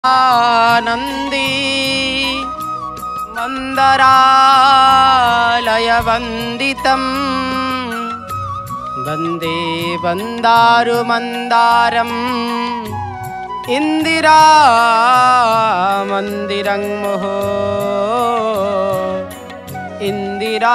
आनंदी मंदरालयवंदितं वंदे वंदारुमंदारम् इंदिरा मंदिरं मुहो इंदिरा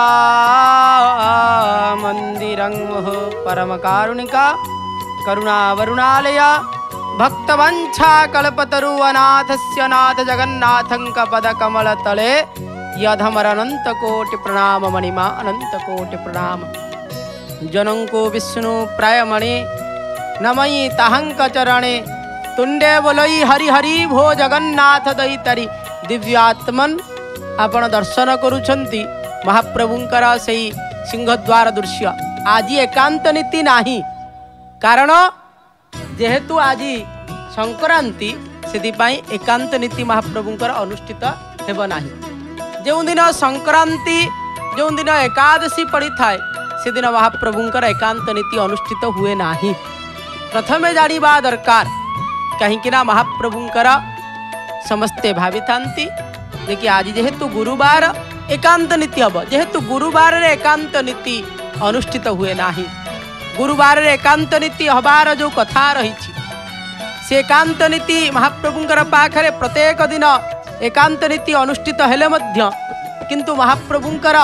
मंदिरं मुहो। परम कारुणिका करुणावरुणालय भक्तवंछा कल्पतरु अनाथस्य नाथ जगन्नाथंक पद कमल तले यधमर अनंत कोटि प्रणाम मणिमा अनंत कोटि प्रणाम। जनंको विष्णु प्रायमणि नमयि तहंक चरणे तुंडे बोलई हरि हरि भो जगन्नाथ दैतरी। दिव्यात्मन आपण दर्शन करुछंती महाप्रभुंकर सेई सिंहद्वार दृश्य। आज एकांत नीति नाही कारण जेहेतु आज संक्रांति से एकांत नीति महाप्रभुंकर अनुष्ठित हेब नाही। जो दिन संक्रांति जो दिन एकादशी पड़ी थाए से दिन महाप्रभुंकर एकांत नीति अनुष्ठित हुए नाही। प्रथमे जानिबा दरकार कहीं महाप्रभुंकर समस्ते भावी थांती कि आज जेहेतु गुरुवार एकांत नीति हम जेहेतु गुरुवार रे एकांत नीति अनुष्ठित हुए नाही। गुरुवार रे एकांत नीति हबार जो कथा रही से एकांत नीति महाप्रभुंकर पाखरे प्रत्येक दिन एकांत नीति अनुष्ठित हेले मध्य किंतु महाप्रभुंकर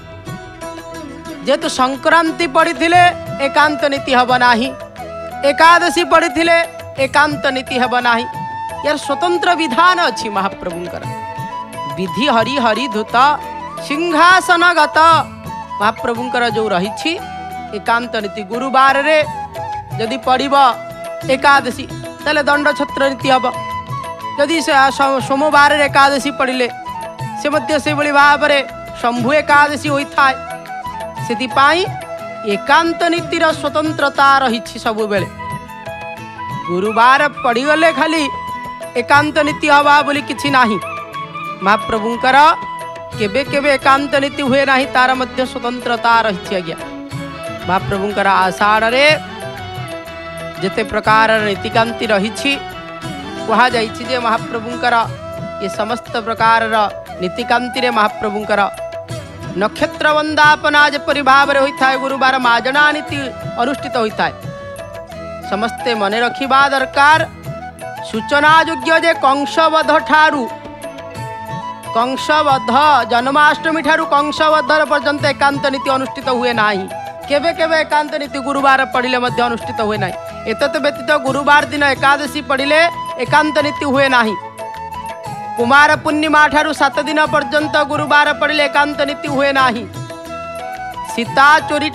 जेहेतु संक्रांति पड़ीथिले एकांत नीति हब नाही, एकादशी पड़ीथिले एकांत नीति हब नाही। यार स्वतंत्र विधान अच्छी महाप्रभुंकर। विधि हरि हरि धूत सिंहासनगत महाप्रभुंकर जो रही एकांत नीति। गुरुवार रे जदि पड़ब एकादशी ताले दंड छत्र नीति हम। जदि सोमवार रे एकादशी पड़िले से मध्य से बड़ी भाव रे शंभु एकादशी होता है। सेतिपाई एकांत नीतिर स्वतंत्रता रही सब बेले। गुरुवार पड़गले खाली एकांत नीति हवा बोली किछि नाही। महाप्रभुंकर केबे केबे एकांत नीति हुए नाही तार मध्य स्वतंत्रता रही आज्ञा। महाप्रभुंकर आषाढ़ रे जेते प्रकार नीतिकांति रही कहा जाइए महाप्रभुंकर ये समस्त प्रकार नीतिकांति रे महाप्रभुंकर नक्षत्र वंदापना जेपरि भाव रे होता है। गुरुवार माजना नीति अनुष्ठित होता है। समस्ते मने रखिबा दरकार सूचना योग्य जे कंसवध ठारू कंसवध जन्माष्टमी ठारू कंसवध पर्यंत एकांत नीति अनुष्ठित हुए नाही। केवे केवे एकांत नीति गुरुवार पड़िले मध्य अनुष्ठित हुए नाही। एतत व्यतीत गुरुवार दिन एकादशी पड़िले एकांत नीति हुए नाही। कुमार पूर्णिमा ठारू 7 दिन पर्यंत गुरुवार पड़िले एकांत नीति हुए नाही। सीता चोरी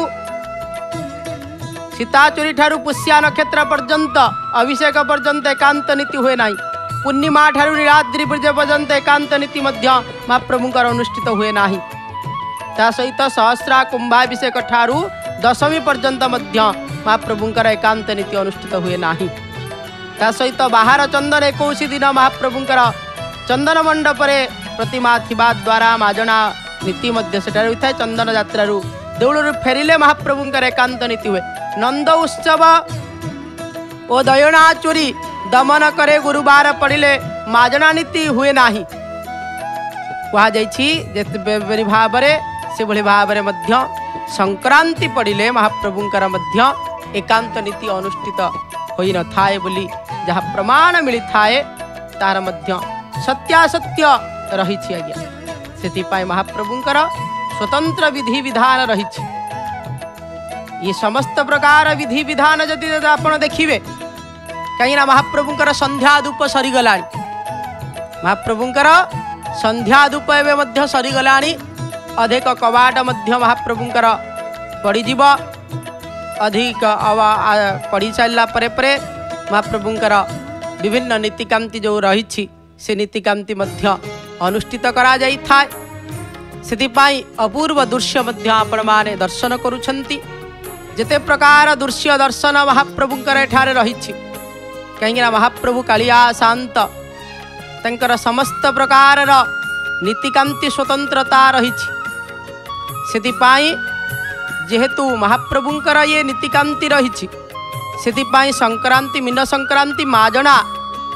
ठारू पुष्या नक्षत्र पर्यंत अभिषेक पर्यंत एकांत नीति हुए नाही। पूर्णिमा ठारू नीलाद्रि ब्रज पर्यंत एकांत नीति मध्य महाप्रभुंकर अनुष्ठित हुए नाही। ता सहित सहस्रा कुंभाभिषेक ठारू दशमी पर्यंत मध्य महाप्रभुंकर एकांत नीति अनुष्ठित हुए नाही। ता सहित बाहर चंदन 21 दिन महाप्रभुंकर चंदन मंडप रे प्रतिमा थिबा द्वारा माजना नीति मध्य सेठार होता है। चंदन यात्रा देउलरू फेरिले महाप्रभुंकर एकांत नीति हुए। नंद उत्सव ओ दयना चोरी दमन करे गुरुवार पड़िले माजना नीति हुए नाही। कहा जाइछि जे भाव रे से भली भाव रे मध्य संक्रांति पड़िले महाप्रभुंकर मध्य एकांत नीति अनुष्ठित होई न थाए बोली जहाँ प्रमाण मिली थाए तार मध्य सत्यासत्य रही आज्ञा। सेतिपाई महाप्रभुंकर स्वतंत्र विधि विधान रही। ये समस्त प्रकार विधि विधान जदि आपण देखिए कहीं महाप्रभुंकर संध्या धूप सरीगला। महाप्रभुंकर संध्या धूप एवं मध्य सरीगला। अधिक कवाट मध्य महाप्रभुंकर पड़ीजीव। अधिक पड़ी सारा परे महाप्रभुंकर विभिन्न नीतिकांति जो रही से नीतिकांति मध्य अनुष्ठित करा जाई थाए। सेतिपाई अपूर्व दृश्य मध्य आपण माने दर्शन करुछंती। जेते प्रकार दृश्य दर्शन महाप्रभुंकर एठारे रही कहीं महाप्रभु कालिया शांत तंकर समस्त प्रकार नीतिकांति स्वतंत्रता रही। सेतिपाई जेहेतु महाप्रभुंकर ये नीतिकांति रही से संक्रांति मीन संक्रांति माजना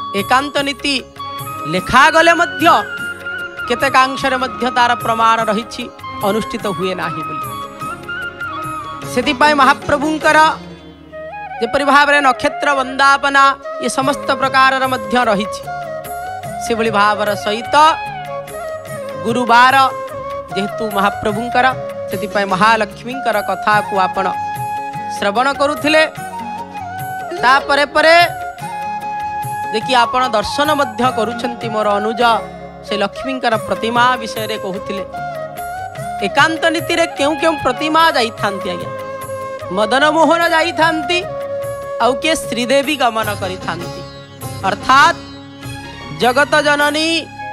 एकांत नीति लेखागले मध्य केतेकांशरे मध्य तार प्रमाण रही अनुष्ठित हुए नाही बोली सेतिपाई महाप्रभुंकर जेपरि भाव में नक्षत्र वंदापना ये समस्त प्रकार मध्य रही से भली भावर सहित गुरुवार जेहेतु महाप्रभुंकर से महालक्ष्मींकर कथा को आपण श्रवण करुथिले तापरे परे देखि आपण दर्शन मध्य करुछंती मोर अनुज से लक्ष्मींकर प्रतिमा विषय रे कहूथिले एकांत नीति रे केउ केउ प्रतिमा जाई थांती आज्ञा मदन मोहन जाई थांती आउ के श्रीदेवी गमन करी थांती अर्थात जगत जननी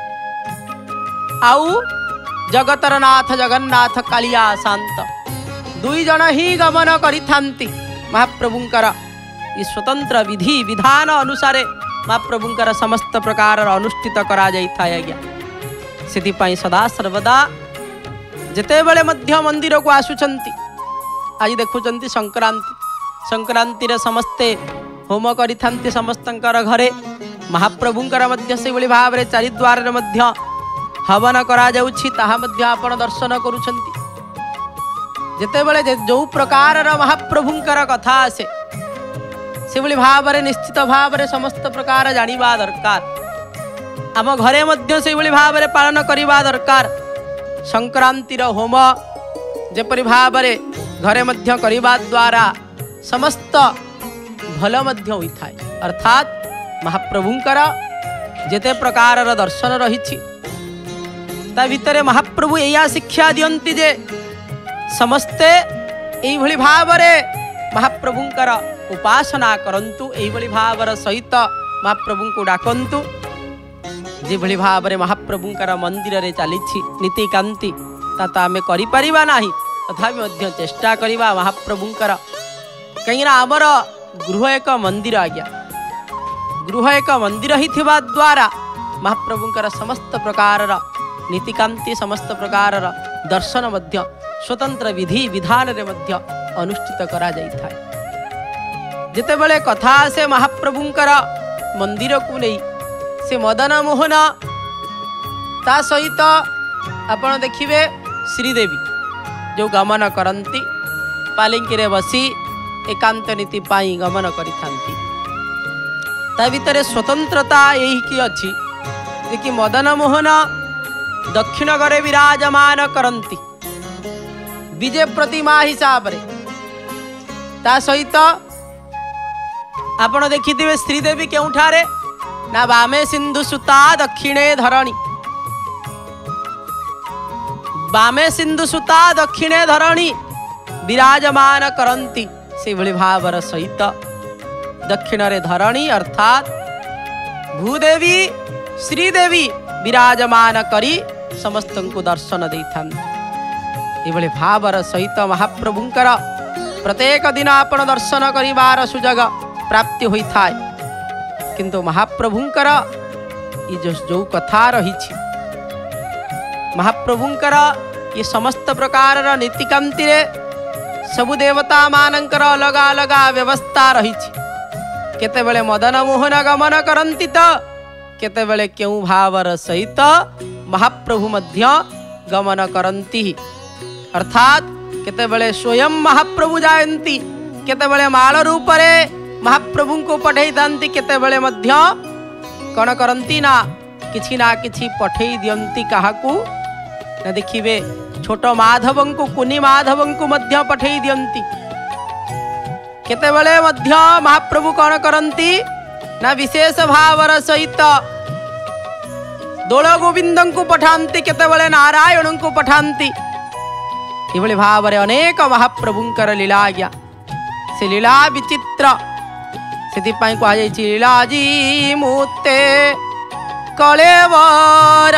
आउ जगतर नाथ जगन्नाथ कालिया शांत दुई जन ही गमन करी थांती महाप्रभुंकर ये स्वतंत्र विधि विधान अनुसार महाप्रभुंकर समस्त प्रकार अनुष्ठित करा जाई था आज्ञा से सदा सर्वदा जेते बेले मध्य मंदिर को आसुचंती आज देखुचंती संक्रांति संक्रांति रे समस्ते होम करी थांती समस्तंकर घरे महाप्रभुंकर मध्य से भली भाव रे चारिद्वार रे मध्य हवन करा जाउछि ताहा मध्य आपण दर्शन करूछंती जेते बेले जो प्रकार महाप्रभुंकर कथा आसे से भली भाव रे निश्चित भाव रे समस्त प्रकार जानिबा दरकार आम घरे मध्य से भली भाव रे पालन करिबा दरकार संक्रांतिर होम जेपरि भाव रे घरे मध्य करिबा द्वारा समस्त भल मध्य होइथाय अर्थात महाप्रभुंकर जेते प्रकार दर्शन रही ता भितरे महाप्रभु या शिक्षा दियंती जे समस्ते एई भली भाव रे महाप्रभुंकर उपासना करंतु एई भली भावर सहित महाप्रभु को डाकंतु जे भली भाव रे महाप्रभुंकर मंदिर रे चलीछि नीतिकांति ता आमे करि परिबा नाही तथापि मध्य चेष्टा करिबा महाप्रभुंकर कहीं आमर गृह एक मंदिर आज्ञा गृह एक मंदिर ही थिबा द्वारा महाप्रभुंकर समस्त प्रकार नीतिकांति समस्त प्रकार दर्शन मध्य स्वतंत्र विधि विधान रे मध्य अनुष्ठित करा जाई थाए जेते बेले कथा से महाप्रभुंकर मंदिर को नहीं से मदन मोहन ता सहित आपण देखिबे श्रीदेवी जो गमन करंती पालिंकी रे बसी एकांत नीति पाई गमन करी थांती ता भितरे स्वतंत्रता यही की अछि जे कि मदन मोहन दक्षिण घरे विराजमान करंती विजय प्रतिमा हिसाब रे ता सहित आपण देखिथिबे श्रीदेवी केउठारे ना बामे सिंधु सुता दक्षिणे धरणी बामे सिंधु सुता दक्षिणे धरणी विराजमान करंती से भली भावर सहित दक्षिण रे धरणी अर्थात भूदेवी श्रीदेवी विराजमान करी समस्त को दर्शन देथान एभली भावर सहित महाप्रभुंकर प्रत्येक दिन आपण दर्शन करिवार सुजग प्राप्ति होई थाए किंतु महाप्रभुंकर ये जो कथा रही महाप्रभुंकर ये समस्त प्रकार नीतिकांति रे सबु देवता मानकर अलग अलग व्यवस्था रही केते बेले मदन मोहन गमन करंती तो केते बेले केउ भावर सहित महाप्रभु मध्य गमन करंती अर्थात केते बेले स्वयं महाप्रभु जायंती केते बेले माल रूप रे महाप्रभु को पठेई दांती केते बेले मध्य कण करंती ना किछि पठेई दियंती काहाकू ना देखिबे छोट माधवं को कुनी माधवं को मध्य पठेई दियंती केते बेले मध्य महाप्रभु कण करंती ना विशेष भावर सहित दोल गोविंदं को पठांती केते बेले नारायण को पठांती इभली भाव रे अनेक महाप्रभुंकर लीला आज्ञा से लीला विचित्र से कह लीला जी मुते कलेवर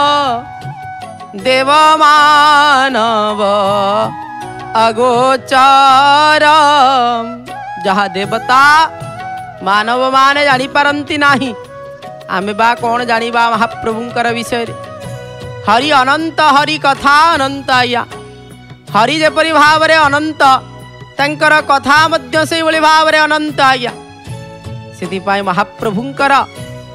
देव मानव अगोचर जहाँ देवता मानव माने जानी पारंती नाही आमे बा कौन जानिबा महाप्रभुंकर विषय हरि अनंत हरि कथा अनंत आया हरि जेपरि भाव रे अनंत तंकर कथा मध्य से भली भाव रे अनंत आया से महाप्रभुंकर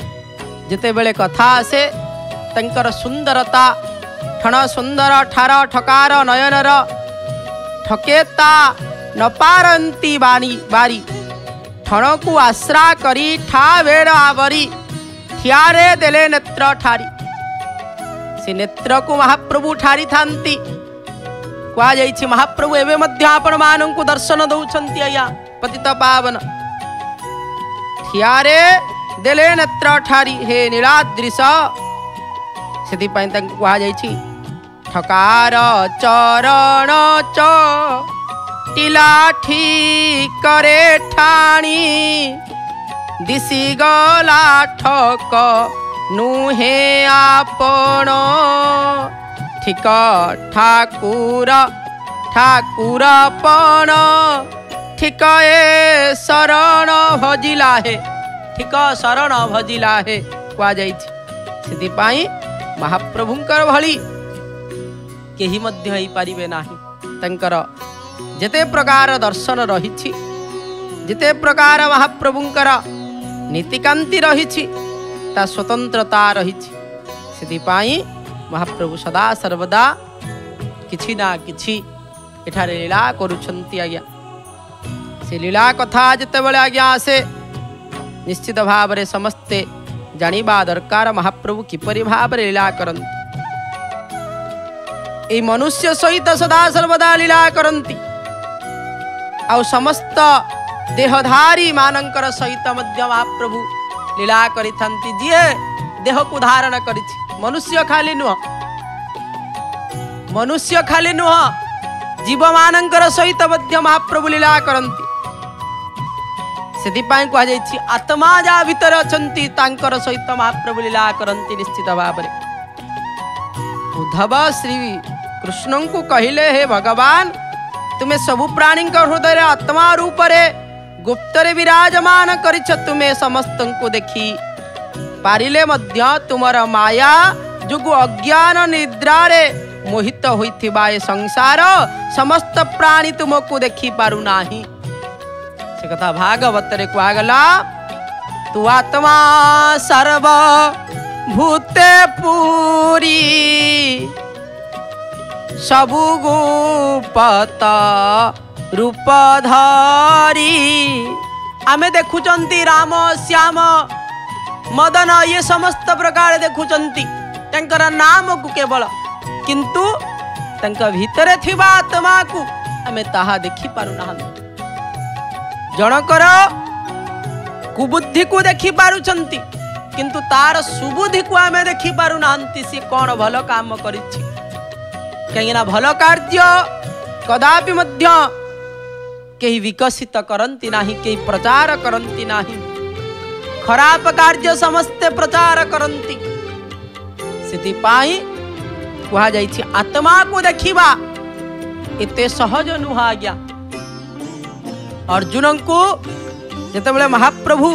जितेबेले कथा आसे तंकर सुंदरता ठण सुंदर ठार ठकार नयनर ठकेता न पारंती बाणी बारी ठण को आश्रा करी ठा बेड़ आवरी ठियारे देले नेत्र ठारी से नेत्र को महाप्रभु ठारी थांती कह जाइछि महाप्रभु एवं मध्य आपण मानंकु दर्शन दौछंती आया पतित पावन ठियारे देले नेत्र ठारी हे नीलाद्रिश से कह जाइछि ठकार चरण च टिलाठी करे ठाणी दिसी गला ठक नुहे आपण ठीक ठाकुर ठाकुरपण ठीक ए शरण भजिला है ठीक शरण भजिला है कह जाइछि महाप्रभुंकर भली केही मध्य होई पारिबे नाही तंकर जेते प्रकार दर्शन रहिछि जेते प्रकार महाप्रभुंकर नीतिकांति रहिछि ता स्वतंत्रता रहिछि सेदिपाई महाप्रभु सदा सर्वदा किछि ना किछि एठारे लीला करुछंती आज्ञा से लीला कथा जेतेबेले आज्ञा आसे निश्चित भाव रे समस्ते जानिबा दरकार महाप्रभु किपरि भाव रे लीला करंती ए मनुष्य सहित सदा सर्वदा लीला करंती आ समस्त देहधारी मानंकर सहित मध्य महाप्रभु लीला करिथंती जिए देह को धारण करिछि मनुष्य खाली नुह जीव मानंकर सहित मध्य महाप्रभु लीला करंती सेदिपाई कह जाइछि आत्मा जा भीतर अछंती तांकर सहित महाप्रभु लीला करंती निश्चित भाव रे उद्धव श्री कृष्ण को कहिले हे भगवान तुम्हें सबु प्राणी हृदय आत्मा रूप रे गुप्त रे विराजमान करिछ तुम्हें समस्त को देखी पारिले मध्य तुमर माया जुगु अज्ञान निद्रा रे मोहित होइथिबा ए संसार समस्त प्राणी तुमको देखी पारु नाही से कथा भागवत रे कहगला तू आत्मा सर्व भूते पूरी सबु गुपत रूप धारी आमे देखुचंती राम श्याम मदन ये समस्त प्रकार देखुचंती तंकर नाम को केवल किंतु तंक भीतरे थिबा आत्मा को आमे ताहा देखि पारु ना जनकर कुबुद्धि को देखि पारुचंती किंतु तार सुबुद्धि को आमे देखि पारु नांती से कौन भल काम करिछि कहीं भल कार्य कदापि मध्य कहीं विकसित करंती नाही कहीं प्रचार करंती नाही खराब कार्य समस्ते प्रचार करंती सेतिपाई कहा जाइछि आत्मा को देखिबा एते सहज नुह आज्ञा अर्जुन को जेतेबेले महाप्रभु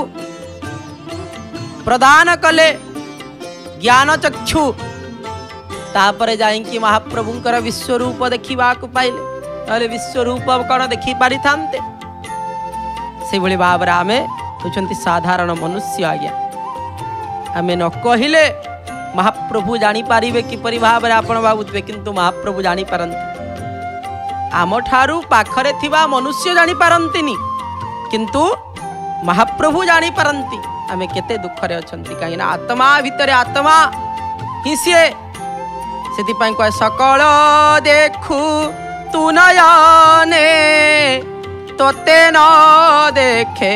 प्रदान कले ज्ञान चक्षु तापर जाइंकी महाप्रभुंकर विश्वरूप देखा पाइले नले विश्वरूप कौन देखी पारि थांते से भली भाव रे आमे होचंती साधारण मनुष्य आज्ञा आमे न कहिले महाप्रभु जानी पारिबे किपरि भाव रे आपण भाबुतबे किंतु महाप्रभु जानी पारंती आम ठारू पाखरे थिबा मनुष्य जानी पारंतीनी किंतु महाप्रभु जानी पारंती आमे केते दुख रे अछंती काईना आत्मा भितरे आत्मा ही सिए सेतिपाई कहे सकल देखु तू नयने तोते न देखे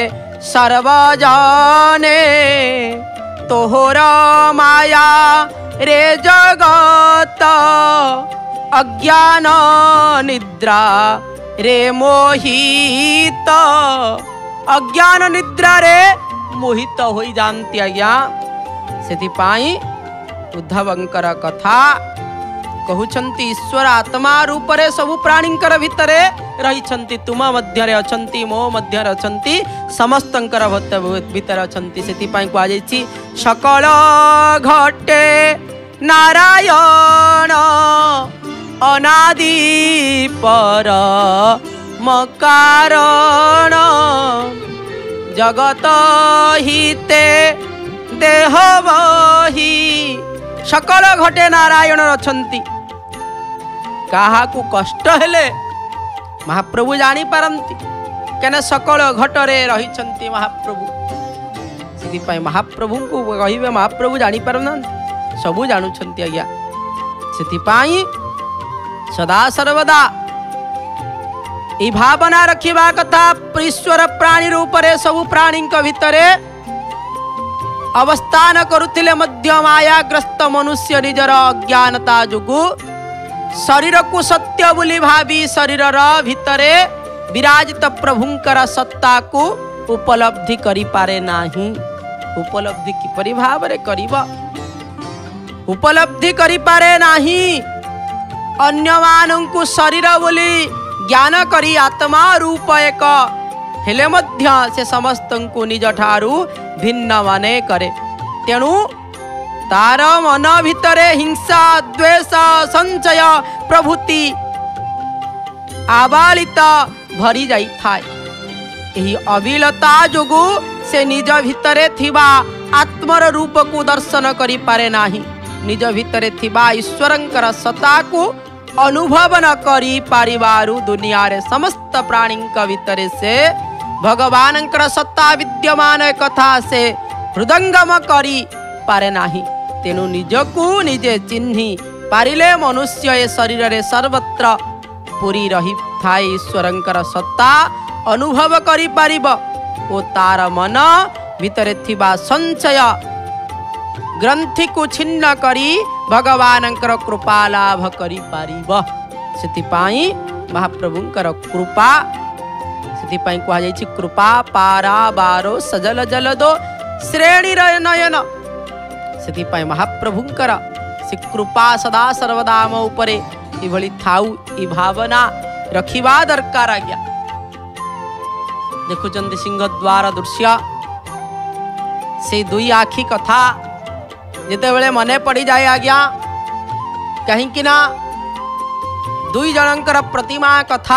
सर्वजने तोहर माया रे जगत अज्ञान निद्रा रे मोहित अज्ञान निद्रा रे मोहित होई जानती आज्ञा सेतिपाई उद्धवंकर कथा कहउछंती ईश्वर आत्मा रूप रे सबु प्राणींकर भितरे रहिछंती तुम मध्य रे अछंती मो मध्य रे अछंती समस्तंकर भितर अछंती सेतिपाई कहा जाइछि सकल घटे नारायण अनादि पर मकारण जगत हिते देह बही सकल घटे नारायण रचंती। कहा को कष्ट हेले महाप्रभु जानी पारंती केने सकल घटरे रही महाप्रभु। से महाप्रभु को कहे महाप्रभु जानी पारना सबू जानुंट आज्ञा। से सदा सर्वदा ये भावना रखिबा कथा ईश्वर प्राणी रूप रे सबु प्राणी भितरे अवस्थान करुथिले मध्य मायाग्रस्त मनुष्य निजर अज्ञानता जोगु शरीर को सत्य बोली भावी शरीर भितरे विराजित प्रभुंकर सत्ता को उपलब्धि करि पारे नाही। उपलब्धि किपरि भावरे करिबा उपलब्धि करि पारे नाही। अन्य मानंकु शरीर बोली ज्ञान करी आत्मा रूप एक हेले मध्य से समस्तंकु निज ठारू भिन्न माने करे। तेणु तार मन भितरे हिंसा द्वेष संचय प्रभृति आबालित भरी जाई थाए। एही अविलता जोगु से निज भितरे थिबा आत्मर रूप को दर्शन करि पारे नाही। निज भितरे थिबा ईश्वरंकर सत्ता को अनुभव न करी पारिवारु दुनिया रे समस्त प्राणी भितरे से भगवानंकर सत्ता विद्यमान कथा से हृदंगम करी पारे नाही। तेनु निजकु निजे चिन्हि पारिले मनुष्य ए शरीर रे सर्वत्र पुरी रही थाए ईश्वरंकर सत्ता अनुभव करी पारिब ओ तार मन भितरे थिबा संचय ग्रंथि को छिन्न करी भगवानंकर कृपा लाभ करी पारिब। सेतिपाई महाप्रभुंकर कृपा सेतिपाई कहा जायछि कृपा पारा बारो सजल जल दो श्रेणी नयन। सेतिपाई महाप्रभुंकर से कृपा सदा सर्वदा म उपरे इभଳି थाउ ई भावना रखिबा दरकार आज्ञा। देखुचंदी सिंहद्वार दृश्य से दुई आखि कथा जिते बेले मने पड़ी जाए आज्ञा कहीं ना दुई जनकर प्रतिमा कथा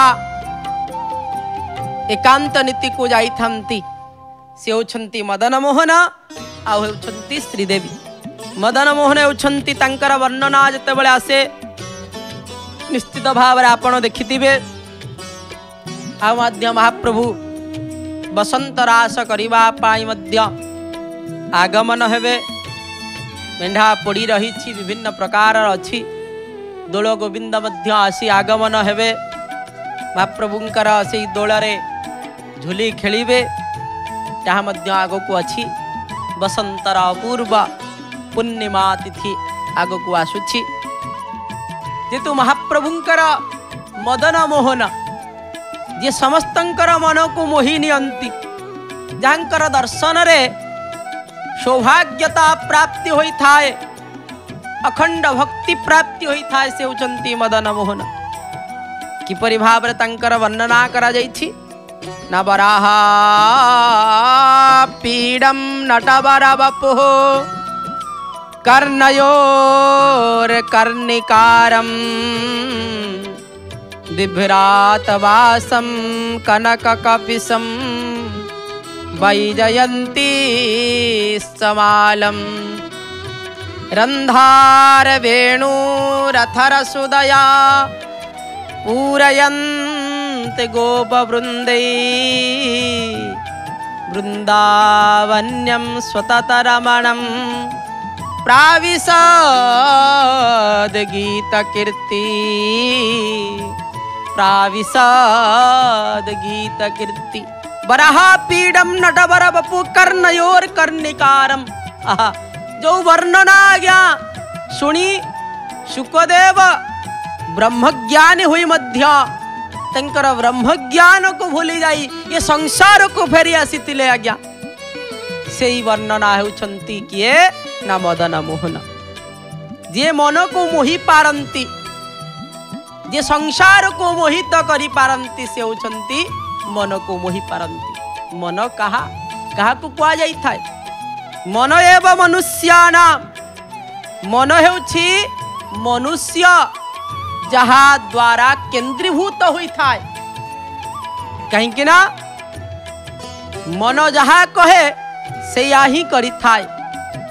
एकांत नीति को जाई थांती। से होछंती मदन मोहन आ होछंती श्रीदेवी। मदन मोहन होछंती तांकर वर्णना जिते बेले आसे निश्चित भाव रे आपण देखिथिबे। आ मध्य महाप्रभु बसंत रास करिबा पाई मध्य आगमन हेबे। मेढ़ा पड़ी रही विभिन्न प्रकार अच्छी दोल गोविंद मध्य आसी आगमन हेबे। महाप्रभुंकर से दोलरे झुली खेलिबे जहाँ मध्य आगक अच्छी बसंतर अपूर्व पूर्णिमा तिथि आगक आसुछि। जेतु महाप्रभुंकर मदन मोहन जे समस्तंकर मन को मोहि नियंती जहाँकर दर्शन रे सौभाग्यता प्राप्ति होई थाए अखंड भक्ति प्राप्ति होई थाए से होचंती मदन मोहन। किपरि भाव रे तांकर वर्णना करा जायछि न बराहा पीडम नटवर वपुः कर्णयोर कर्णिकारम बिभ्रात वासम कनक कपिसम वैजयंती समालम रंधार वेणु रथर सुदया पूरयन्त गोप वृंदै वृंदावन्यम स्वततरमणम प्राविशद गीत कीर्ति प्राविशद गीत कीर्ति। बराहा पीडम नटवर बपु कर्णयोर कर्णिकारम। जो वर्णना गया सुनी सुखदेव ब्रह्मज्ञानी हुई मध्य तंकर ब्रह्मज्ञान को भूली जाई ये संसार को फेरी आसीतिले आज्ञा। से ही वर्णना होउछंती किए ना मदन मोहन जे मन को मोहि पारंती जे संसार को मोहित करी पारंती से होउछंती मन को मोहि पारंती। मन कहा कहा को कुआ जाई थाए मन एव मनुष्याना मन हेउछि मनुष्य जहा द्वारा केंद्रीभूत होई थाए। कहीं ना मन जहा कहे से या ही करी थाए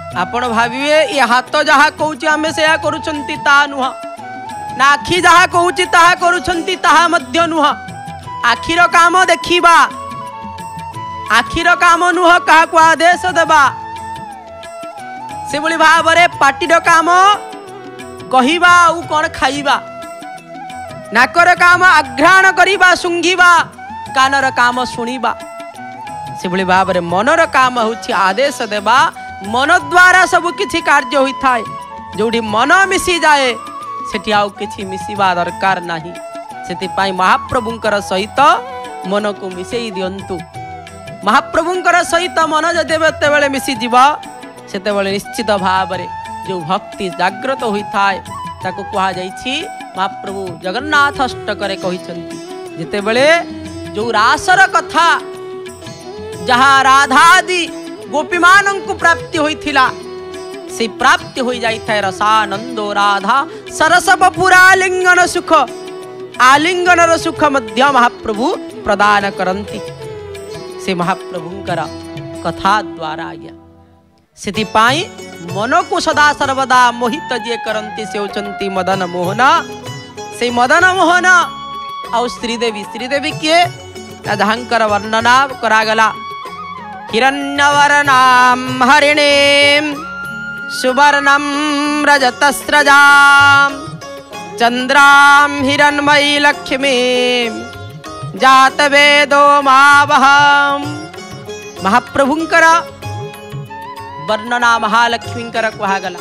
आपण भाविए ये हाथ जहाँ कहूँ आम से करुछंती ता नुह ना आखि जहाँ कहूँ ताहा करुछंती ताहा मध्य नुह आखिर काम देखिबा आखिर काम नुह काहाकु आदेश देबा से भली भावरे पाटीर काम कहिबा आउ कौन खाइबा नाकर काम आघ्राण करिबा सुंघिबा कानर काम शुणिबा से भली भावरे मनर काम होछि आदेश देबा मन द्वारा सब किछि कार्य होता है जोड़ी मन मिसी जाए सेठी आउ किछि मिसिबा दरकार नाही सेति महाप्रभुंकर सहित मन को मिसेई दियंतु महाप्रभुंकर सहित मन जदि बेले मिसी जीवा सेते बेले निश्चित भाव जो भक्ति जागृत होता है ताको कहा जाइछि महाप्रभु जगन्नाथ अष्टकरे कहिसंती जेते बेले जो रासर कथा जहाँ राधादि गोपीमान को प्राप्ति होइथिला से प्राप्ति हो जाइए रसानंदो राधा सरस बपुरा आलिंगन सुख आलिंगनर सुख मध्य महाप्रभु प्रदान करंती से महाप्रभुंकर कथा द्वारा आज्ञा से मन को सदा सर्वदा मोहित जे करंती से होचंती मदन मोहन से मदन मोहन आउ श्रीदेवी किए जहाँकर वर्णना करागला हिरण्यवर्णां हरिणीं सुवर्णं रजतस्रजां चंद्रां हिरण्मयी लक्ष्मीं जातवेदो मावहं महाप्रभुंकर वर्णना महालक्ष्मींकर कहागला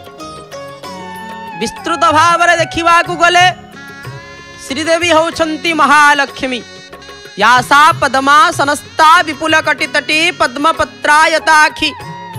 विस्तृत भाव देखा गले श्रीदेवी होचंती महालक्ष्मी या सा पद्मासनस्था विपुल कटितटी पद्मपत्रायताखि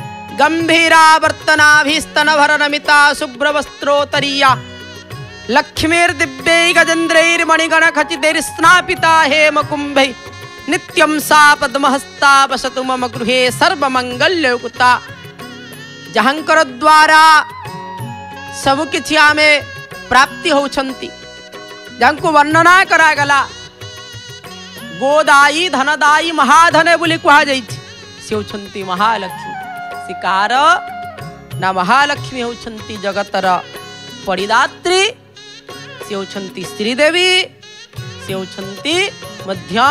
गंभीरावर्तनाभिस्तनभर नमिता शुभ्रवस्त्रोत्तरीया लक्ष्मीर्दिव्यै गजेन्द्रैर्मणिगण खचितैर्स्नापिता हेमकुंभै नित्यं सा पद्महस्ता वसतु मम गृहे सर्वमंगल्ययुक्ता जहाँकर द्वारा सब किछि आमे प्राप्ति होछंती जहाँको वर्णना करागला गोदायी धनदायी महाधने बोली कहा जाइछि से होछंती महालक्ष्मी शिकार ना महालक्ष्मी होछंती जगतर परिदात्री से होछंती श्रीदेवी से होछंती मध्य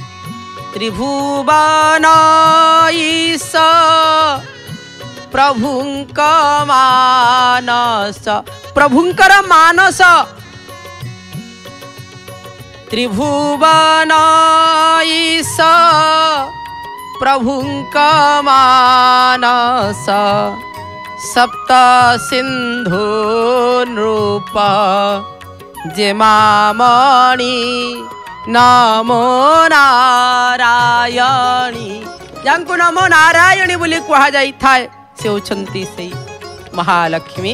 त्रिभुवन ईश प्रभुंक मानस प्रभुंकर मानस त्रिभुवन ईश प्रभुंक मानस सप्त सिंधु नृप जेमामणि नमो नारायणी जांको नमो नारायणी बोली कहा जाई थाए से होछंती से महालक्ष्मी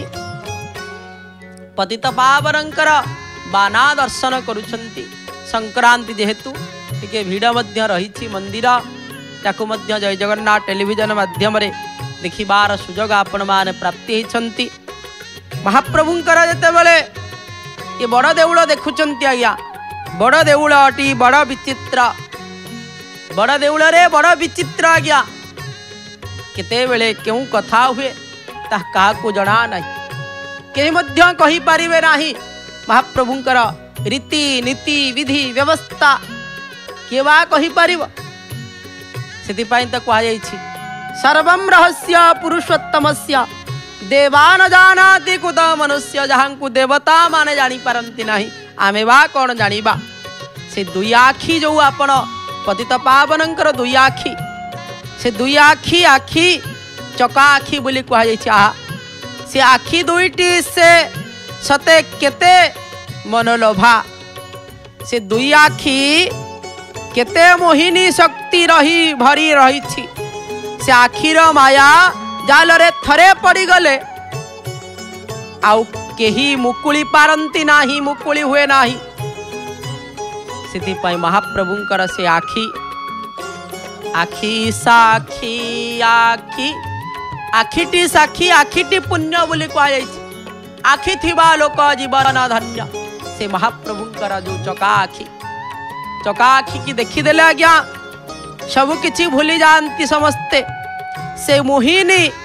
पतित पावनंकर बाना दर्शन करुछंती संक्रांति जेहेतु टिके भिड़ मध्य रही मंदिर ताकू मध्य जय जगन्नाथ टेलीविजन माध्यम रे देखिबार सुजोग आपण माने प्राप्ति होती महाप्रभुंकर जेते बेले ये बड़ देउल देखुचंती आज्ञा बड़ देउल अटी बड़ विचित्र बड़ देउल रे बड़ विचित्र आज्ञा केते बेले केउ कथा हुए ता काहाकू जणा नाही केही मध्य कहि परिबे नाही महाप्रभुंकर रीति नीति विधि व्यवस्था केवा कहि परिबो सेति पई त कहा जाईछि सर्वं रहस्य पुरुषोत्तमस्य देवान जानाति कुत मनुष्य जहाँकु देवता माने जानी पारंती नाही आमे बा कौन जानिबा से दुई आखि जो आपण पतित पावनंकर दुई आखि से दुई आखि आखि चका आखि बोली कहा जाईछि से आखि दुईटी से सते केते मनोलोभा से दुई आखि केते मोहिनी शक्ति रही भरी रही से आखिर माया जाल रे थरे पड़ी गले आउ केही मुकुली पारंती नाही मुकुली हुए नाही सिद्धि महाप्रभुंकर से आखि आखि साखी आखि आखिटी साखी आखिटी पुण्य बोली कहा जाइछि आखि थिबा लोक जीवन धन्य से महाप्रभुंकर जो चका आखि की देखीदेले आज्ञा सब किछि भूली जानती समस्ते से मोहिनी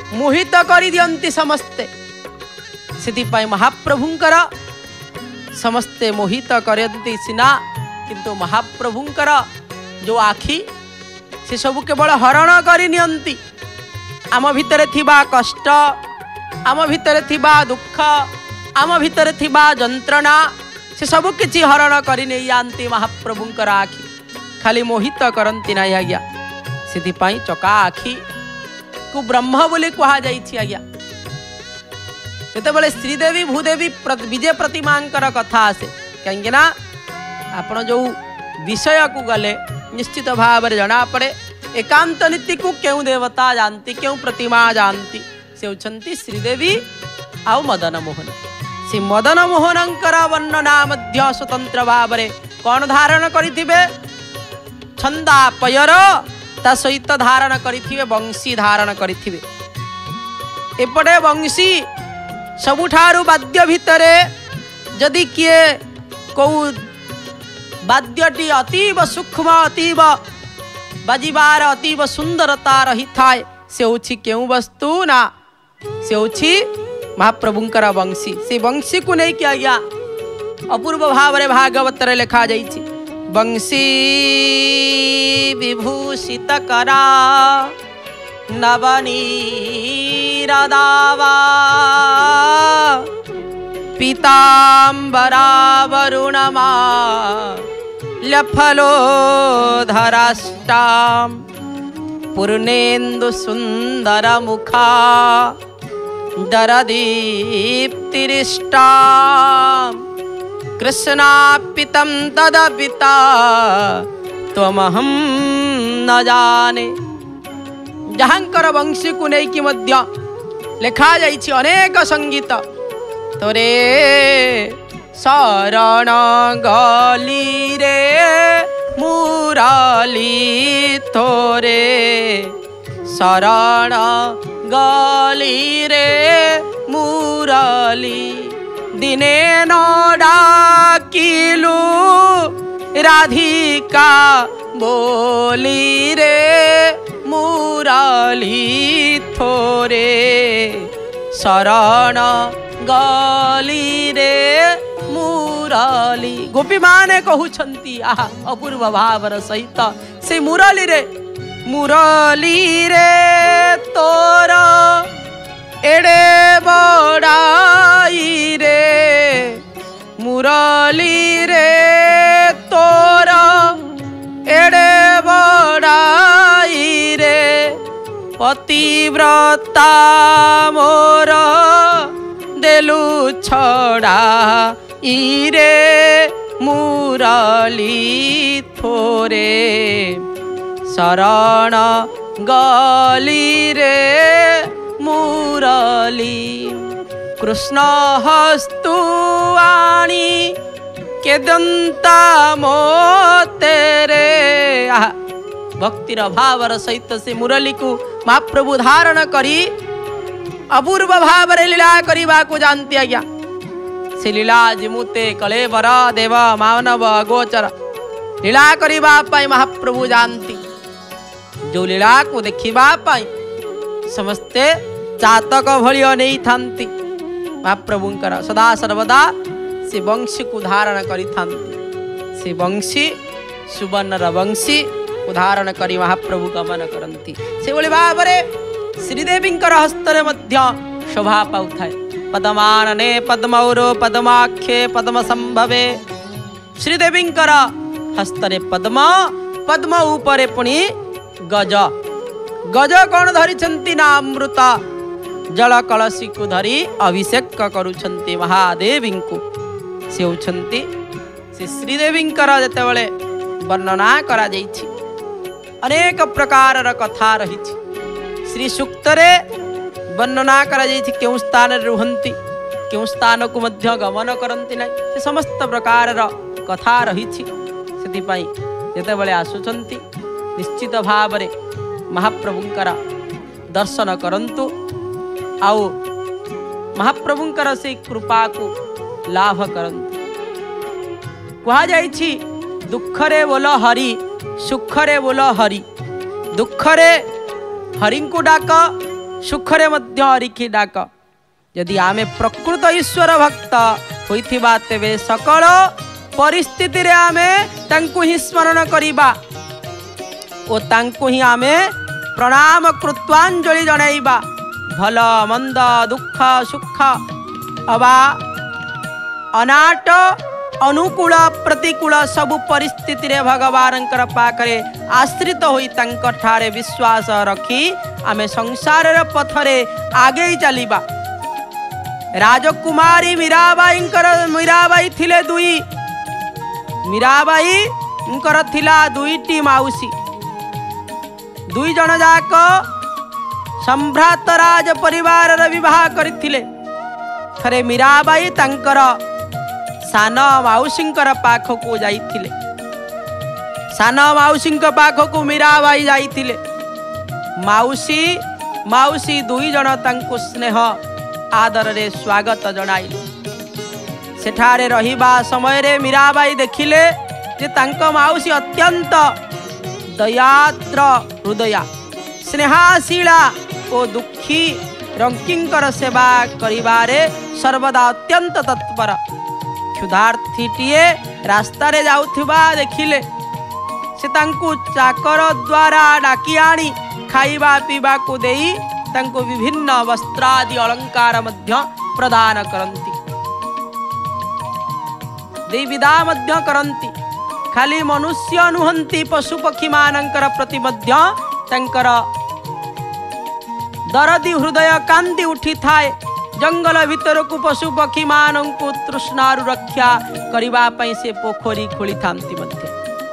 मोहित करि दियंती समस्ते से महाप्रभुंकर समस्ते मोहित करती सिना किंतु महाप्रभुंकर जो आखि से सब केवल हरण करि नियंती आम भितर थिबा कष्ट आम भितर थिबा दुख आम भितर थिबा जंत्रणा से सब किछि हरण करि नै जानती महाप्रभुंकर आखि खाली मोहित करंती ना आज्ञा से चका आखि को ब्रह्म बोली कहा जाइछि आज्ञा जेतेबेले श्रीदेवी भूदेवी विजय प्रतिमांकर कथा आसे कहीं ना आपण जो विषय को गले निश्चित भाव में जना पड़े एकांत नीति को क्यों देवता जानती क्यों प्रतिमा जानती से होचंती श्रीदेवी आउ मदन मोहन से मदन मोहनंकर वर्णना मध्य स्वतंत्र भाव में कौन धारण करिथिबे छंदा पयर ता सहित धारण करिथिबे वंशी धारण करिथिबे एपटे वंशी सबुठारु वाद्य भितरे जदि किए कौ वाद्यटी अतीब सूक्ष्म अतीब बाजिबार अतीब सुंदरता रही थाए से होछि केउ वस्तु ना से होछि महाप्रभुंकर वंशी से वंशी को नहीं किया गया अपूर्व भाव रे भागवत रे लिखा जाइछि वंशी विभूषित करा नवनीरदावा पीतांबरा वरुणमा लफलो धराष्टाम पूर्णेन्दु सुंदर मुखा दरदीप्तिरिष्टाम कृष्णापितं तदपिता त्वमहं न जाने जहांकर वंशी को नहीं कि मध्य लिखा जाइछि अनेक संगीत तोरे शरण गली रे मुराली तोरे शरण गली रे मुराली दिने न डाकिलु राधिका बोली रे मुराली थोरे शरण गली रे मुराली गोपी माने कहउछंती आहा अपूर्व भावर सहित से मुरली रे तोर एड़े बड़ाई रे मुरली रे तोर एड़े बड़ाई रे पतिव्रता मोर देलु छड़ा इरे मुरली थोरे शरण गली रे मुरली कृष्ण हस्तु आणी केदंता मोतेरे भक्तिर भावर सहित से मुरली को महाप्रभु धारण करी अपूर्व भाव लीला करने को जानती आज्ञा से लीला जिमुते कलेवर देव मानव अगोचर लीला करने महाप्रभु जानती जो लीला को देखा समस्ते चातक भलियो नहीं थांती महाप्रभुंकर सदा सर्वदा से वंशी को धारण करी थांती से वंशी सुवर्णर वंशी उदाहरण करी महाप्रभु गमन करती से भली भाव श्रीदेवींकर हस्तरे मध्य शोभा पाउथाए पद्मानने पद्मौरो पद्माख्ये पद्म संभवे श्रीदेवींकर हस्तरे पद्म पद्म उपरे पुणी गज गज कौन धरी ना अमृत जल कलशी को धरी अभिषेक करुछंती महादेवी को से होछंती से श्रीदेवींकर जेतेबेले वर्णना करा जाइछि अनेक प्रकार कथा रही श्री सूक्त वर्णना करा जाइछि केउ स्थान रुहंती केउ स्थान को मध्य गमन करंती नै से समस्त प्रकार कथा रही से जेतेबेले आसुचंती निश्चित भाव में महाप्रभुंकर दर्शन करंतु आउ महाप्रभुंकर से कृपा को लाभ करंतु कहा जाइछि दुखरे बोल हरि सुखरे बोल हरि दुखरे हरि को डाक सुखरे मध्य हरिकी डाक। यदि आमे प्रकृत ईश्वर भक्त होइथिबा तेबे सकल परिस्थिति रे आमे तांकु ही स्मरण करिबा ओ तांकु ही आमे प्रणाम कृत्वांजलि जणाइबा। भल मंद दुख सुख अबा अनाट अनुकूल प्रतिकूल सबु परिस्थिति रे भगवान पाखरे आश्रित होई तांक ठारे विश्वास रखी आमे संसार पथरे आगे चलिबा। राजकुमारी मीराबाई थिले दुई। मीराबाई थिला दुईटी माउसी। दुई जन जाक सम्भ्रात राज परिवार विवाह करथिले। थरे मीराबाई तांकर सान माउसींकर पाखकु जाइथिले। सान माउसींक पाखकु मीराबाई जाइथिले। माउसी दुई जन तांकु स्नेह आदर रे स्वागत जणाइले। सेठारे रहिबा समय रे मीराबाई देखिले जे तांक माउसी अत्यंत दयाद्र हृदया स्नेहाशीला ओ दुखी रंकींकर सेवा करिबारे सर्वदा अत्यंत तत्पर। क्षुधार्थीटीए रास्ता रे जाउथिबा देखिले से तांकु चाकर द्वारा डाकी आनी खाइबा पीबा को देई तांको विभिन्न वस्त्रादि अलंकार मध्य प्रदान करंती। दे विदा मध्य करंती। खाली मनुष्य नुहंती पशु पक्षी मानंकर प्रति मध्य तांकर दरदी हृदय कांति उठी थाए। जंगल भितर को पशु पक्षी मानंकु तृष्णारु रक्षा करिबा पई से पोखरी खोली थांती मध्य।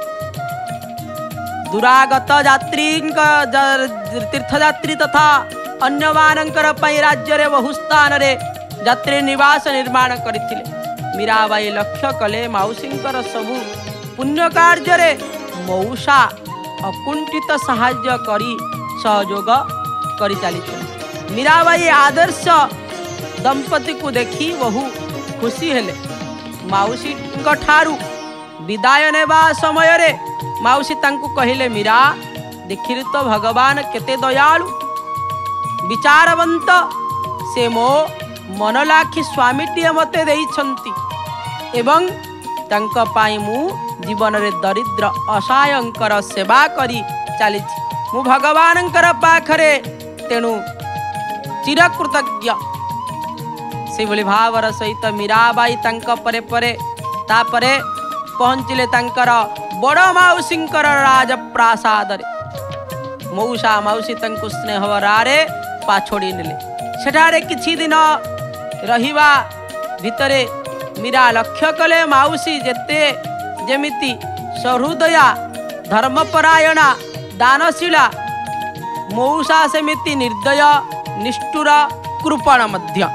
दुरागत यात्री तीर्थयात्री तथा अन्य मानंकर पई राज्य रे बहु स्थान रे यात्री निवास निर्माण करथिले। मीराबाई लक्ष्य कले माउसींकर सबु पुण्य कार्य रे मौसा अकुंठित सहाय्य करी सहयोग करि चलिथिले। मीराबाई आदर्श दंपति को देखी बहु खुशी हेले। माउसी ठारू विदाय नेबा समय रे माउसी तांकु कहिले मीरा देखिरि तो भगवान केते दयालु विचारवंत से मो मनलाखी स्वामीटीए मते देइछंती एवं तांक पाई मु जीवन रे दरिद्र असहायंकर सेवा करी चलीछि। मु भगवानंकर पाखरे तेणु चिरकृतज्ञ। से भली भावर सहित मीराबाई तांक परे परे तापरे पहुंचिले तांकर बड़ माउसींकर राजप्रासाद रे। मौसा माउसी तांकु स्नेहवरारे पाछोड़ी नेले। सेठारे किछि दिन रहिबा भितरे मीरा लक्ष्य कले माउसी जेते जेमिति सहृदया धर्मपरायणा दानशीला मौसा सेमिति निर्दय निष्ठुर कृपण मध्य।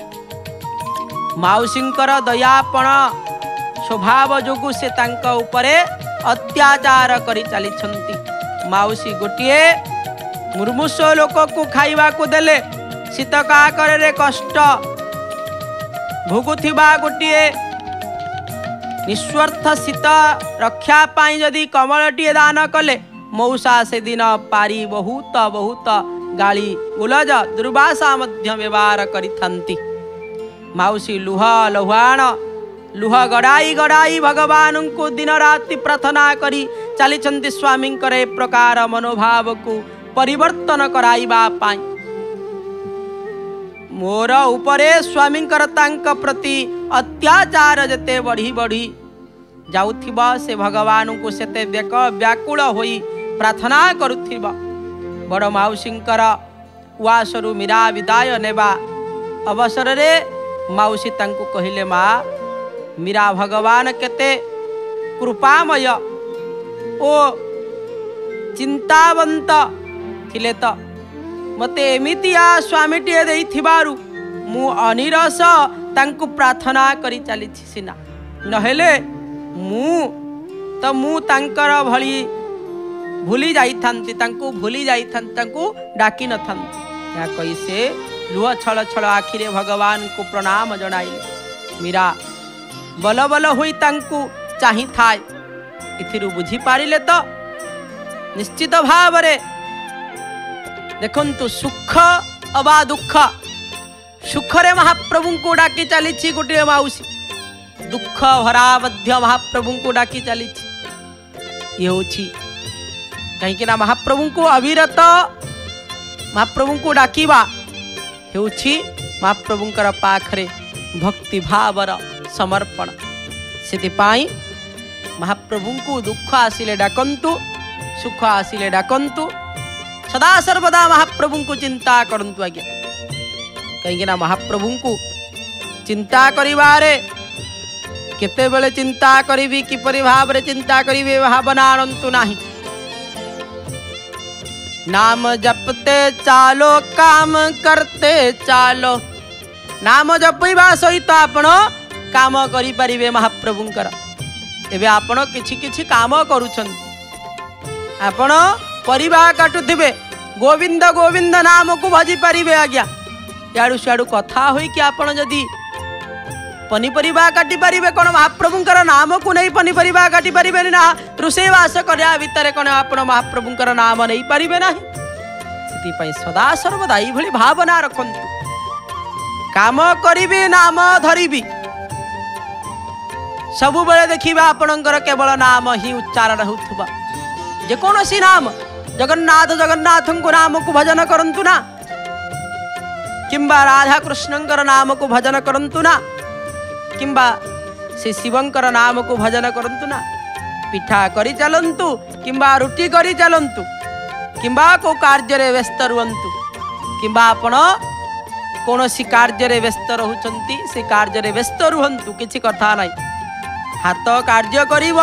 माउसींकर दयापण स्वभाव जोगु से तांक उपरे अत्याचार करी चलिछंती। माउसी गोटिए मुर्मुष लोक को खाइबा को देले शीत काकरे कष्ट भोगुथिबा गोटिए निस्वार्थ शीत रक्षा पाई जदि कमलटीए दान कले मौसा से दिन पारी बहुत बहुत गाली उलज दुर्वासा मध्य व्यवहार करिथंती। माउसी लुह लुहाण लुह गड़ाई गड़ाई भगवान को दिन राति प्रार्थना करी चलिछंती स्वामी करे प्रकार मनोभाव को परिवर्तन कराइबा पाई। मोर उपरे स्वामी तांक प्रति अत्याचार जते बढ़ी बढ़ी जाउथिबा से भगवान को सेते व्याकुल होई प्रार्थना करुथिबा। बड़ माउसींकर उआसरु मीरा विदाय नेबा अवसर रे माउसी तांकु कहिले मा मीरा भगवान केते कृपामय ओ चिंतावंत थिले त मते एमितिया स्वामीटीए देइथिबारु मु अनिरस तांकु प्रार्थना करी चलिछि सिना नहेले मु तांकर भली भूली जाइथांती तांकु भूली जाइथांती तांकु डाकी नथांती। या कहि से लुह छल छल आखिरे भगवान को प्रणाम जणाइले। मीरा बल बल होई तांकु चाहि थाए। इथिरु बुझी पारिले तो निश्चित भाव रे देखंतु सुख अबा दुख सुखरे महाप्रभु को डाकी चली गोटे माउसी दुख भरा मध्य महाप्रभु को डाकी चली ये होची कहीं महाप्रभु को अविरत महाप्रभु को डाकिबा हेउछि महाप्रभुंकर पाखरे भक्ति भावर समर्पण से महाप्रभु को दुख आसिले डाकंतु सुख आसिले डाकंतु सदा सर्वदा महाप्रभु को चिंता करंतु आज्ञा कहीं महाप्रभु को चिंता करिवारे केते बेले चिंता करिबी किपरि भावरे चिंता करिबे भावना आनंतु नाही नाम जपते चालो काम करते चालो नाम जपइबा सहित आपण काम करि परिबे महाप्रभुंकर एबे आपण किछि किछि काम करूछन आपण परिबा काटुथिबे गोविंद गोविंद नाम को भजी परिबे आज्ञा याडू सियाडू कथा होई कि आपण जदी पनीपरिबा काटी परिबे कोन महाप्रभुंकर नाम को नहीं पनीपरिबा काटी परिबे ना रुसेवास करया भितर कोन आपण महाप्रभुंकर नाम नहीं परिबे नाही सेति पई सदा सर्वदा ई भली भावना रखंतु काम करिबे नाम धरिबी सबु बेले देखिबा आपणकर केवल नाम ही उच्चारण होथुबा जे कोनोसी नाम जगन्नाथ जगन्नाथंको नाम को भजन करंतु ना किंबा राधा कृष्णंकर नाम को भजन करंतु ना किंबा से शिवंकर नाम को भजन करंतु ना पिठा करी चलंतु किंबा रुटी करी चलंतु किंबा को कार्य रे व्यस्त रुहंतु किंबा आपण कोनोसी कार्य रे व्यस्त रहुचंती से कार्य रे व्यस्त रुहंतु किछि कथा नाही हाथ कार्य करिवो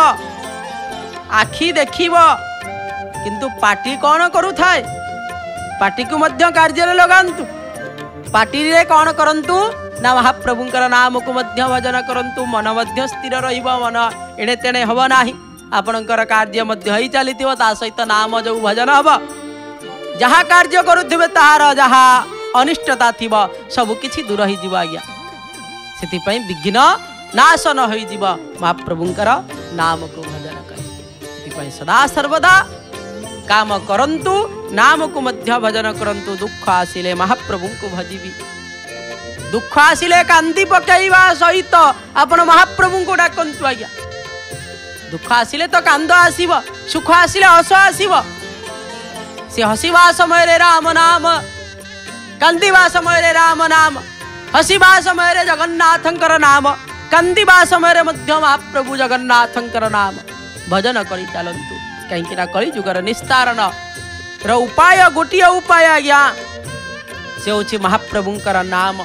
आखि देखिवो किंतु पाटी कौन करू थाए पाटी को मध्य कार्य रे लगांतु पाटी रे कौन करंतु ना महाप्रभुंकर नाम को मध्य भजन करंतु मन मध्य स्थिर रहिबो मन एणे तेणे हबो नाही आपणकर कार्य मध्य होई चलीथिबो ता सहित नाम जो भजन हबो जहा कार्य करूथिबे ताहार जहा अनिष्टता थिबो सब किछि दूर होई जिवो आज्ञा सेति पई विघ्न नाशन होई जिवो महाप्रभुंकर नाम को भजन कर सेति पई सदा सर्वदा काम करंतु नाम को मध्य भजन करंतु दुख आसिले महाप्रभु को भजिबी दुख आसिले कांदी पकेइबा सहित आपण महाप्रभु को डाकंतु आज्ञा दुख आसिले तो कांद आसीबो सुख आसिले हस आसीबो से हसीबा समय रे राम नाम कांदीबा समय रे राम नाम हसीबा समय रे जगन्नाथंकर नाम कांदीबा समय रे मध्य महाप्रभु जगन्नाथंकर नाम भजन करि चलंतु कहीं कली जुगर निस्तारण र उपाय गोटिए उपाय आज्ञा से होछि महाप्रभुंकर नाम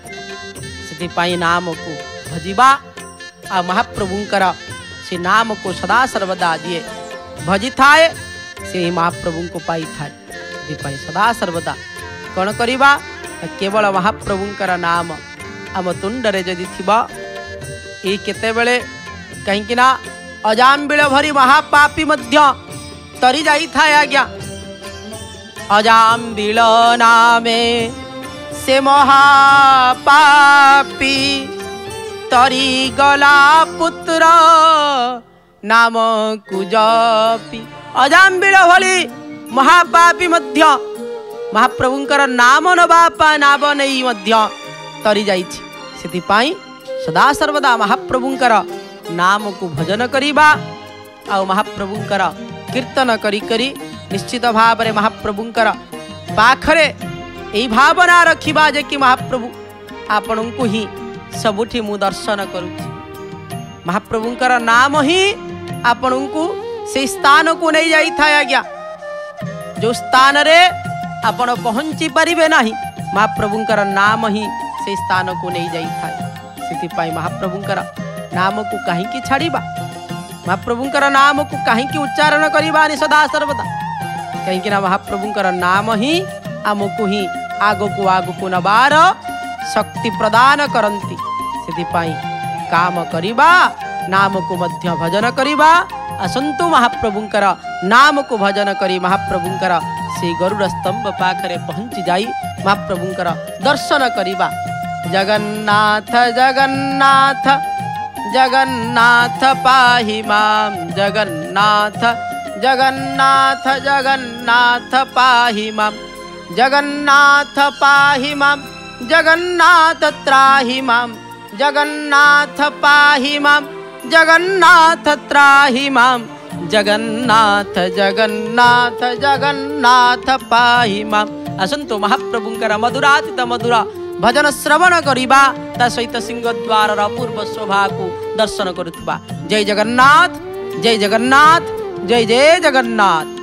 से नाम को भजिबा आ महाप्रभुंकर से नाम को सदा सर्वदा दिए भजी थाए से महाप्रभु को पाई थाए सदा सर्वदा कौन करिबा केवल महाप्रभुंकर नाम आम तुंडरे जदि थिबा ए केते बेले कहीं ना अजाम्बिल भरी महापापी मध्य तरी जाई था आज्ञा अजाम्बिल नामे से महापापी तरी गला पुत्र नाम कुजपी अजाम्बिल भली महापापी मध्य महाप्रभुंकर नाम नबापा नाम नहीं मध्य तरी जाइछि सेति पाई सदा सर्वदा महाप्रभुंकर नाम को भजन करिबा आ महाप्रभुंकर कीर्तन करी करी निश्चित भाव रे महाप्रभुंकर पाखरे एई भावना रखिबा जे कि महाप्रभु आपन को ही सबुठी मु दर्शन करूछि महाप्रभुंकर नाम ही आपन को से स्थान को नहीं जाई था आज्ञा जो स्थान रे आपण पहुंची परिबे नाही महाप्रभुंकर नाम ही से स्थान को नहीं जाई था सेति पाई महाप्रभुंकर नाम को कहीं की छाड़ीबा महाप्रभुंकर नाम को कहीं की उच्चारण करिबा नि सदा सर्वदा कहीं ना महाप्रभुंकर नाम ही आमको ही आगो को नबार शक्ति प्रदान करंती सेति पाई काम करिबा नाम को मध्य भजन करिबा असंतु महाप्रभुंकर नाम को भजन करी महाप्रभुंकर से गरुड़ स्तंभ पाखरे पहुंची जाई महाप्रभुंकर दर्शन करिबा जगन्नाथ जगन्नाथ जगन्नाथ पाहि मां जगन्नाथ जगन्नाथ जगन्नाथ पाहि मां जगन्नाथ पाहि मां जगन्नाथ त्राहि मां जगन्नाथ पाहि मां जगन्नाथ त्राहि मां जगन्नाथ जगन्नाथ जगन्नाथ पाहि मां। आसंतु महाप्रभुंकर मधुरातीत मधुर भजन श्रवण करिबा ता सहित सिंहद्वार अपूर्व शोभा को दर्शन करुवा। जय जगन्नाथ जय जगन्नाथ जय जय जगन्नाथ।